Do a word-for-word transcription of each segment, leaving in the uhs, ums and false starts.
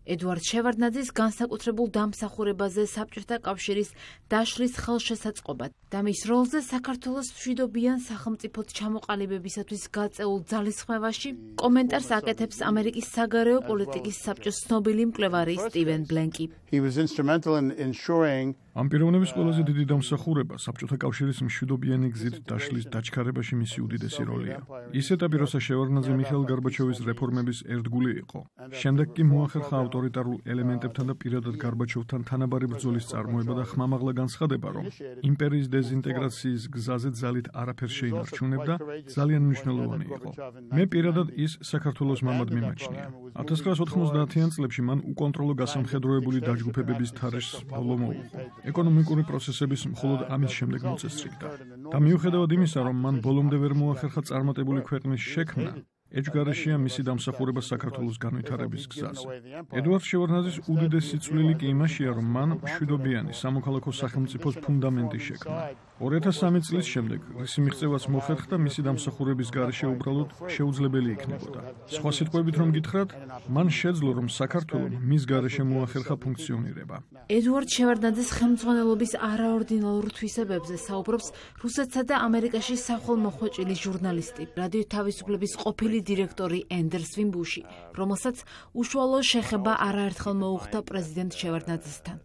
ედუარდ შევარდნაძის განსაკუთრებულ დამსახურებაზე საბჭოთა კავშირის დაშლის ხელშესაწყობად და მის როლზე საქართველოს მშვიდობიან სახელმწიფოდ ჩამოყალიბებისათვის გაწეულ ძალისხმევაში კომენტარს აკეთებს ამერიკის საგარეო პოლიტიკის საბჭოს ცნობილი მკვლევარი სტივენ ბლენკი. ამ პიროვნების ყველაზე დიდი დამსახურება საბჭოთა კავშირის მშვიდობიანი გზით დაშლის დაჩქარებაში მისი უდიდესი როლია. ის ეტაპი, როცა შევარდნაძე მიხეილ გარბაჩოვის რეფორმების ერთგული იყო. შემდეგ კი მოახერხა ავტორიტარულ ელემენტებთან და პირადად გარბაჩოვთან თანაბარი ბრძოლის წარმოება და ხმამაღლა განცხადება, რომ იმპერიის დეზინტეგრაციის გზაზე ძალით არაფერს შეინარჩუნებდა, ძალიან მნიშვნელოვანი იყო. მე პირადად ის საქართველოს მამად მიმაჩნია. ათას ცხრაას ოთხმოცდაათიან წლებში მან უკონტროლო გასამხედროებული დაჯგუფებების თარეშს ბოლო მოუხო. ეკონომიკური პროცესების მხოლოდ ამის შემდეგ მოწესრიგდა. და მიუხედავად იმისა, რომ მან ბოლომდე ვერ მოახერხა წარმატებული ქვეყნის შექმნა, ეჭვგარეშეა მისი დამსახურება საქართველოს განვითარების გზაზე. ედუარდ შევარდნაძის უდიდესი წვლილი კი იმაშია, რომ მან მშვიდობიანი სამოქალაქო სახელმწიფოს ფუნდამენტი შექმნა. ორი ათას სამი წლის შემდეგ რისი მიღწევაც მოხერხდა, მისი დამსახურების გარეშე უბრალოდ შეუძლებელი იქნებოდა. სხვა სიტყვებით რომ გითხრათ, მან შეძლო, რომ საქართველოს მის გარეშე მოახერხა ფუნქციონირება. ედუარდ შევარდნაძის ხელმძღვანელობის არაორდინალურ თვისებებზე საუბრობს რუსეთსა და ამერიკაში სახელმოხვეჭილი ჟურნალისტი, რადიო თავისუფლების ყოფილი დირექტორი ენდერს ვიმბუში, რომელსაც უშუალო შეხება არაერთხელ მოუხდა პრეზიდენტ შევარდნაძესთან.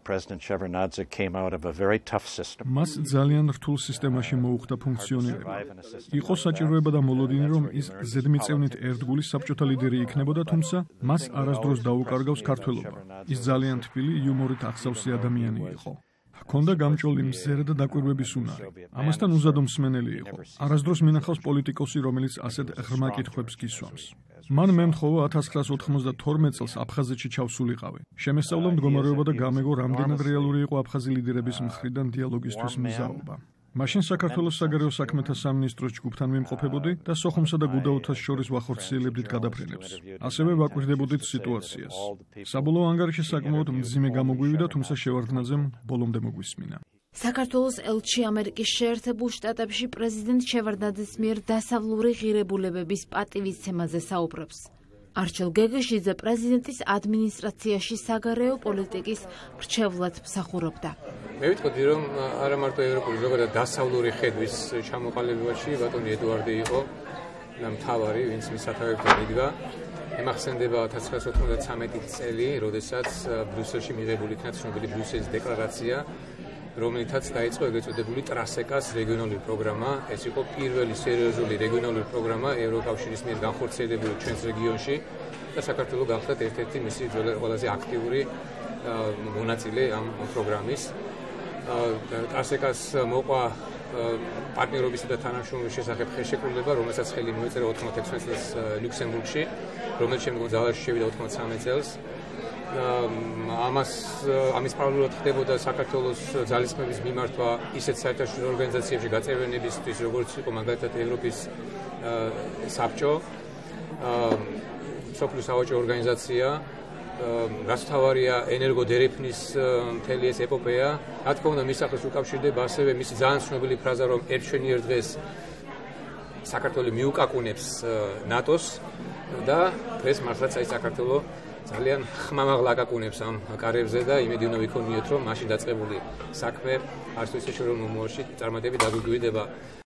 მას ძალიან რთულ სისტემაში მოუხდა ფუნქციონირება. იყო საჭიროება და მოლოდინი, რომ ის ზედმიწევნით ერთგული საბჭოთა ლიდერი იქნებოდა, თუმცა მას არასდროს დაუკარგავს ქართველობა. ის ძალიან თბილი, იუმორით აღსავსე ადამიანი იყო. ჰქონდა გამჭოლი მზერა და დაკვირვების უნარი. ამასთან უზადო მსმენელი იყო. არასდროს მინახავს პოლიტიკოსი, რომელიც ასეთ ღრმა კითხვებს გისვამს. მან მე მთხოვა ათას ცხრაას ოთხმოცდათორმეტ წელს აფხაზეთში ჩავსულიყავი. შემესწავლა მდგომარეობა და გამეგო, რამდენად რეალური იყო აფხაზი ლიდერების მხრიდან დიალოგისთვის მზაობა. მაშინ საქართველოს საგარეო საქმეთა სამინისტროს ჯგუფთან ვიმყოფებოდი და სოხუმსა და გუდაუთას შორის ვახორციელებდით გადაფრენებს. ასევე ვაკვირდებოდით სიტუაციას. საბოლოო ანგარიში საკმაოდ მძიმე გამოგვივიდა, თუმცა შევარდნაძემ ბოლომდე მოგვისმინა. საქართველოს ელჩი ამერიკის შეერთებულ შტატებში პრეზიდენტ შევარდნაძის მიერ დასავლური ღირებულებების პატივისცემაზე საუბრობს. არჩილ გეგეშიძე პრეზიდენტის ადმინისტრაციაში საგარეო პოლიტიკის მრჩევლად მსახურობდა. მე ვიტყოდი, რომ არა მარტო ევროპული, ზოგადად დასავლური ხედვის ჩამოყალიბებაში ბატონი ედუარდი იყო მთავარი, ვინც მის სათავეებთან იდგა. ემახსენდება ათას ცხრაას ოთხმოცდათრამეტი წელი, როდესაც ბრიუსელში მიღებული იქნა ცნობილი ბრიუსელის დეკლარაცია, რომელითაც დაიწყო ეგრეთ წოდებული ტრასეკას რეგიონალური პროგრამა. ეს იყო პირველი სერიოზული რეგიონალური პროგრამა ევროკავშირის მიერ განხორციელებული ჩვენს რეგიონში და საქართველოს გახდა ერთ-ერთი მისი ყველაზე აქტიური მონაწილე ამ პროგრამის. ტრასეკას მოყვა პარტნიორობისა და თანამშრომლობის შესახებ ხელშეკრულება, რომელსაც ხელი მოეწერა ოთხმოცდაექვსი წელს ლუქსემბურგში, რომელიც შემდგომ ძალაში შევიდა ოცდამეცხრამეტ წელს. ამას ამის პარალელურად ხდებოდა საქართველოს ძალისხმევის მიმართვა ისეთ საერთაშორისო ორგანიზაციებში გაწევრიანებისთვის, როგორც იყო მაგალითად ევროპის საბჭო, მსოფლიო სავაჭრო ორგანიზაცია, რაც თავარია ენერგოდერეფნის მთელი ეს ეპოპეა. რა თქმა უნდა, მის სახელს უკავშირდება ასევე მისი ძალიან ცნობილი ფრაზა, რომ ერთშვენიერ დღეს საქართველო მიუკაკუნებს ნატოს და დღეს მართლაც აი საქართველო ძალიან ხმამაღლა აკაკუნებს ამ კარებზე და იმედი უნდა ვიქონიოთ, რომ მაშინ დაწყებული საქმე არც თუ ისე შორეულ მომავალში წარმატებით დაგვიგვიდება.